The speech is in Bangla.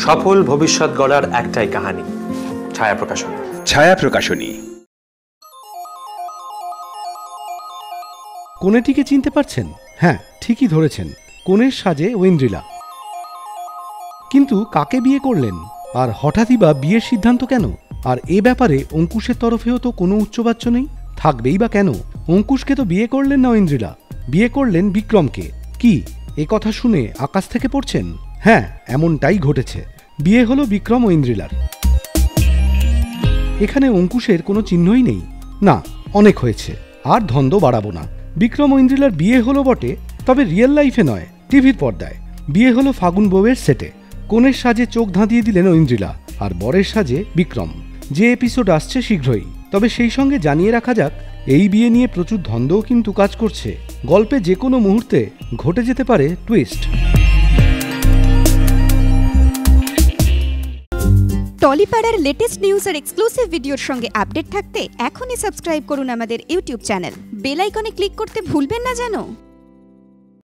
সফল ভবিষ্যৎ গড়ার একটাই কাহিনী, ছায়া প্রকাশনী। ছায়া প্রকাশনী। কনেটিকে চিনতে পারছেন? হ্যাঁ, ঠিকই ধরেছেন, কনের সাজে ঐন্দ্রিলা। কিন্তু কাকে বিয়ে করলেন, আর হঠাৎই বা বিয়ের সিদ্ধান্ত কেন? আর এ ব্যাপারে অঙ্কুশের তরফেও তো কোনো উচ্চবাচ্য নেই, থাকবেই বা কেন? অঙ্কুশকে তো বিয়ে করলেন না ঐন্দ্রিলা, বিয়ে করলেন বিক্রমকে। কি এ কথা শুনে আকাশ থেকে পড়ছেন? হ্যাঁ, এমনটাই ঘটেছে। বিয়ে হলো বিক্রম ঐন্দ্রিলার। এখানে অঙ্কুশের কোনো চিহ্নই নেই। না, অনেক হয়েছে, আর ধন্দ বাড়াবো না। বিক্রম ঐন্দ্রিলার বিয়ে হলো বটে, তবে রিয়েল লাইফে নয়, টিভির পর্দায়। বিয়ে হলো ফাগুন বউয়ের সেটে। কনের সাজে চোখ ধাঁধিয়ে দিলেন ঐন্দ্রিলা, আর বরের সাজে বিক্রম। যে এপিসোড আসছে শীঘ্রই। তবে সেই সঙ্গে জানিয়ে রাখা যাক, এই বিয়ে নিয়ে প্রচুর ধন্দও কিন্তু কাজ করছে। গল্পে যে কোনো মুহূর্তে ঘটে যেতে পারে টুইস্ট। টলিপাড়ার লেটেস্ট নিউজ আর এক্সক্লুসিভ ভিডিওর সঙ্গে আপডেট থাকতে এখনই সাবস্ক্রাইব করুন আমাদের ইউটিউব চ্যানেল। বেল আইকনে ক্লিক করতে ভুলবেন না যেন।